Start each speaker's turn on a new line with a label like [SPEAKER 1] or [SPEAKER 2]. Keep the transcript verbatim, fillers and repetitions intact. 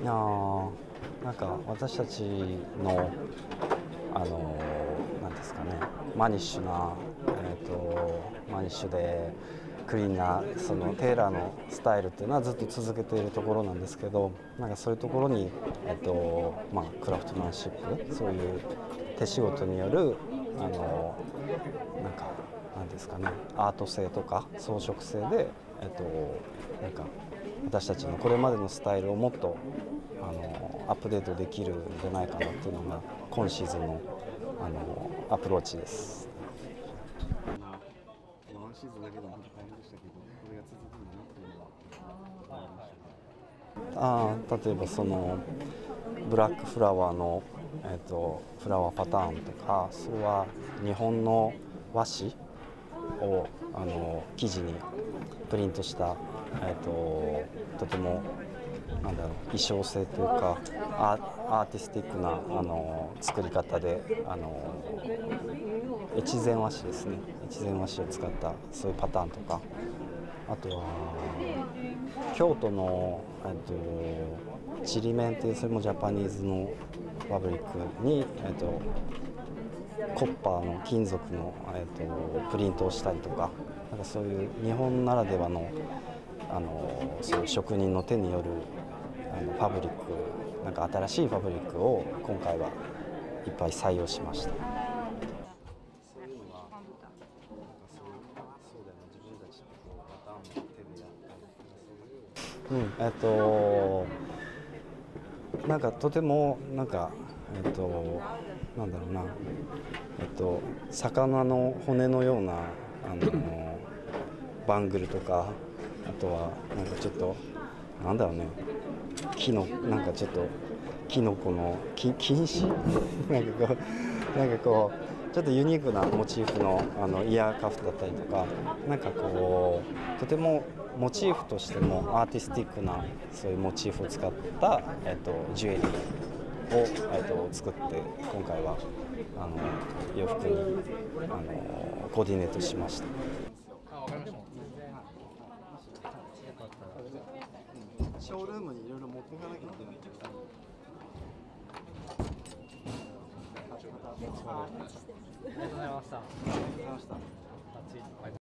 [SPEAKER 1] やーなんか私たちのあのなんですかね、マニッシュな、えー、とマニッシュでクリーンなそのテーラーのスタイルっていうのはずっと続けているところなんですけど、なんかそういうところに、えーとまあ、クラフトマンシップ、そういう手仕事によるあのなんかなんですかね、アート性とか装飾性で、えー、となんか私たちのこれまでのスタイルをもっとあのアップデートできるんじゃないかなっていうのが今シーズンのあのアプローチです。ワンシーズンだけでも本当大変でしたけど、これが続くんだなっていうのは思いました。ああ、例えばそのブラックフラワーの、えー、とフラワーパターンとか、それは日本の和紙をあの生地にプリントした、えー、ととてもなんだろう衣装性というかアーティスティックなあの作り方で、あの越前和紙ですね、越前和紙を使ったそういうパターンとか、あとは京都の、えっと、ちりめんっていう、それもジャパニーズのファブリックに、えっと、コッパーの金属の、えっと、プリントをしたりとか、なんかそういう日本ならではの、あのそういう職人の手によるあのファブリック、なんか新しいファブリックを今回はいっぱい採用しました。そういうのがなんかそういうそうだよね、自分たちでこうパターンの手でやったり、そういう、うん、えっとなんかとてもなんかえっとなんだろうな、えっと魚の骨のようなあのバングルとか、あとはなんかちょっとなんだろうね、木のなんかちょっとキノコのき菌糸なんかこうなんかこうちょっとユニークなモチーフのあのイヤーカフだったりとか、なんかこうとてもモチーフとしてもアーティスティックなそういうモチーフを使った、えっと、ジュエリーを、えっと、作って今回はあの洋服にあのコーディネートしました。ショールームにいろいろ持っていかなきゃいけない。
[SPEAKER 2] ありがとうございました。
[SPEAKER 1] ありがとうございました。